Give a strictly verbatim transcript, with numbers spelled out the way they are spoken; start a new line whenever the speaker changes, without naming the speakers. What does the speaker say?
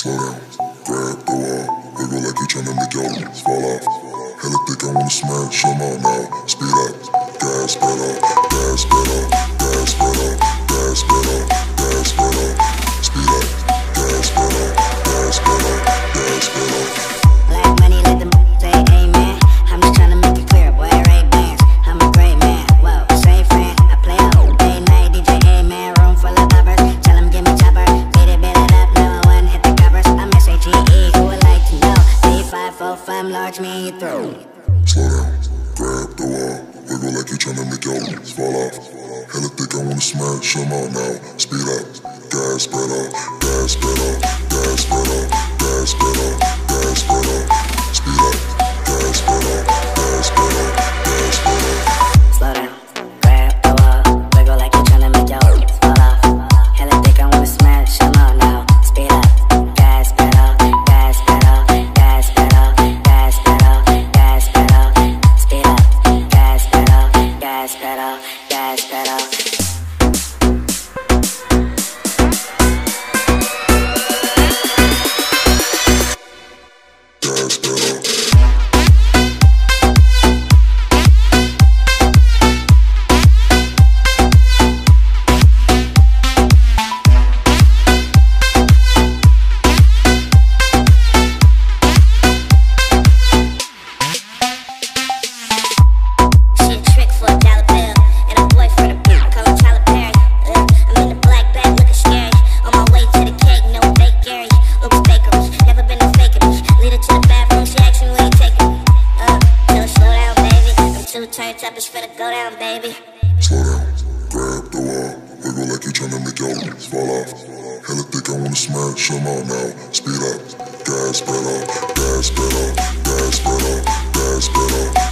Slow down, grab the wall, wiggle like you tryna make your legs fall off. Hella thick, I wanna smash them out now. Speed up, gas pedal, gas pedal, gas pedal, gas pedal, gas pedal. Speed up, gas pedal, gas pedal, gas pedal.
Black money, let the money say amen. I'm just tryna make it clear, boy, Ray-Bans. I'm a great man, whoa, say friend. I play a whole day night, D J A-man, room full of lovers. Tell them give me chopper, beat it, beat it up, no one hit the covers. I'm S A G E, who would like to know? B five four five, large me through.
Slow down, grab the wall, wiggle like you tryna make your legs fall off. Hella thick, I wanna smash them out now. Speed up, gas pedal, gas pedal, gas pedal, gas pedal, gas pedal. Speed up, gas pedal, gas pedal, gas pedal.
Slow down, grab the wall, wiggle like you tryna make your legs fall off. Hella thick, I wanna smash them out now. Speed up, gas pedal, gas pedal, gas pedal, gas pedal, gas pedal. Speed up, gas pedal, gas pedal, gas pedal.
Gas pedal.
She a trick for a dollar bill, and a boy for the bill, call him Tyler Perry. Uh, I'm in the black bag looking scary, on my way to the cake, no fake Gary. Oops, bakery, never been a faking me. Lead her to the bathroom, she asked me where you taking me. Uh, tell her slow down, baby. I'm too turned up, it's finna go down, baby.
Slow down, grab the wall, wiggle like you tryna make your legs fall off. Hella thick, I wanna smash them out now. Speed up, gas pedal, gas pedal, gas pedal, gas pedal.